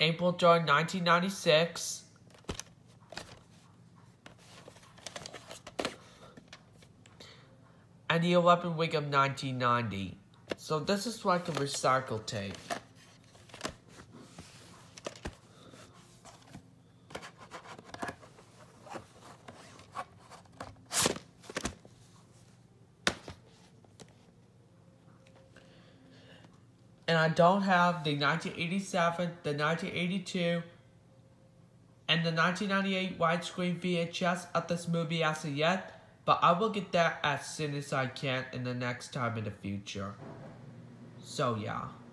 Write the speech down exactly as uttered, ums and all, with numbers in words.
April third, nineteen ninety-six. And the eleventh week of nineteen ninety. So this is like a recycle tape. And I don't have the nineteen eighty-seven, the nineteen eighty-two, and the nineteen ninety-eight widescreen V H S of this movie as of yet, but I will get that as soon as I can in the next time in the future. So yeah.